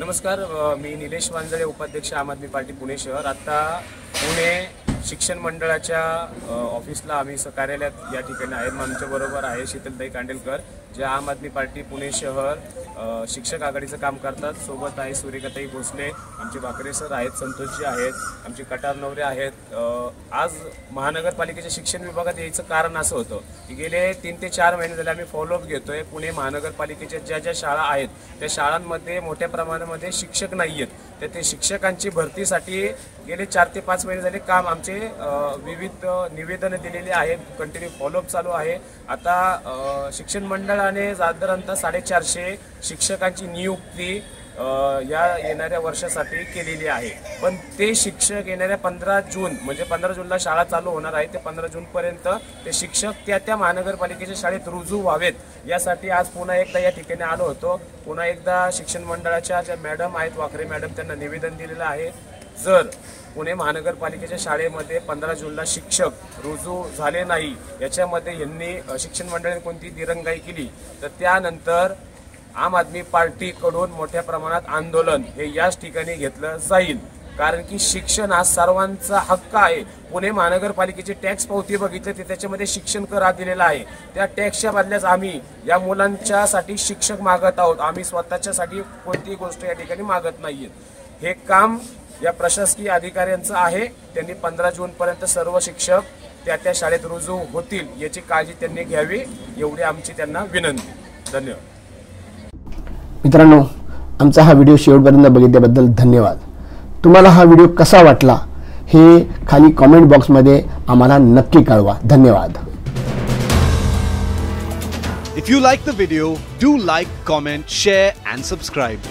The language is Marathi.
नमस्कार, मी निलेश वांजळे, उपाध्यक्ष आम आदमी पार्टी पुणे शहर। आता पुणे शिक्षण मंडळाच्या ऑफिसला आम्ही कार्यालयात या ठिकाणी आहेत। आमच्या बरोबर आहे शीतलताई कांडेलकर, जे आम आदमी पार्टी पुणे शहर शिक्षक आघाडीचं काम करतात। सोबत आहे सूर्यकाताई भोसले, आमचे भाकरे सर आहेत, संतोषजी आहेत, आमचे कटार नवरे आहेत। आज महानगरपालिकेच्या शिक्षण विभागात यायचं कारण असं होतं की गेले 3 ते 4 महिने झाले आम्ही फॉलोअप घेतोय। पुणे महानगरपालिकेच्या ज्या शाळा आहेत त्या शाळांमध्ये मोठ्या प्रमाणामध्ये शिक्षक नाही आहेत, तर ते शिक्षकांची भरतीसाठी गेले 4 ते 5 महिने झाले काम आमचे विविध निवेदन दिलेले आहेत, कंटिन्यू फॉलोअप चालू आहे। आता शिक्षण मंडळाने साधारणतः 450 शिक्षकांची नियुक्ती या येणाऱ्या वर्षासाठी केलेली आहे, पण ते शिक्षक येणाऱ्या 15 जून म्हणजे 15 जूनला शाळा चालू होणार आहे, ते 15 जूनपर्यंत ते शिक्षक त्या महानगरपालिकेच्या शाळेत रुजू व्हावेत यासाठी आज पुन्हा एकदा या ठिकाणी आलो होतो। पुन्हा एकदा शिक्षण मंडळाच्या ज्या मॅडम आहेत, वाकरे मॅडम, त्यांना निवेदन दिलेलं आहे, जर पुणे महानगरपालिकेच्या शाळेमध्ये 15 जूनला शिक्षक रुजू झाले नाही, याच्यामध्ये यांनी शिक्षण मंडळाने कोणती दिरंगाई केली तर त्यानंतर आम आदमी पार्टीकडून मोठ्या प्रमाणात आंदोलन हे याच ठिकाणी घेतलं जाईल। कारण की शिक्षण हा सर्वांचा हक्क आहे। पुणे महानगरपालिकेची टॅक्स पावती बघितली तर त्याच्यामध्ये शिक्षण कर दिलेला आहे, त्या टॅक्सच्या बदल्यात आम्ही या मुलांच्यासाठी शिक्षक मागत आहोत, आम्ही स्वतःच्यासाठी कोणतीही गोष्ट या ठिकाणी मागत नाहीये। हे काम या प्रशासकीय अधिकाऱ्यांचं आहे, त्यांनी 15 जूनपर्यंत सर्व शिक्षक त्या शाळेत रुजू होतील याची काळजी त्यांनी घ्यावी, एवढी आमची त्यांना विनंती। धन्यवाद। मित्रांनो, आमचा हा व्हिडिओ शेवटपर्यंत बघितल्याबद्दल धन्यवाद। तुम्हाला हा व्हिडिओ कसा वाटला हे खाली कमेंट बॉक्समध्ये आम्हाला नक्की कळवा। धन्यवाद। If you like the video, do like, comment, share and subscribe.